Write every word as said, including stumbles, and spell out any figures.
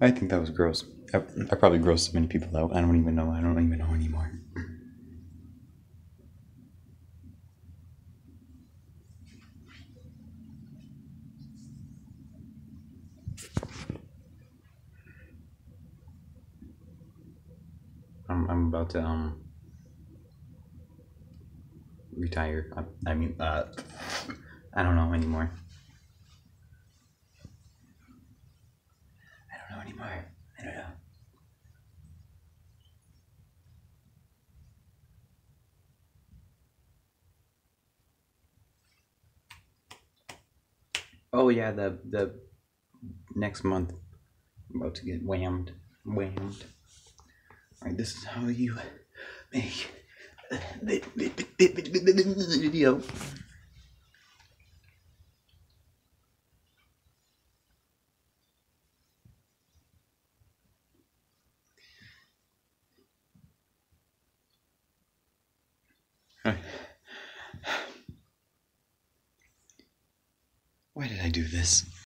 I think that was gross. I, I probably grossed so many people out. I don't even know. I don't even know anymore. I'm, I'm about to um retire. I, I mean, uh, I don't know anymore. I don't know anymore. I don't know. Oh yeah, the the next month I'm about to get whammed, whammed. All right, this is how you make the video. Why did I do this?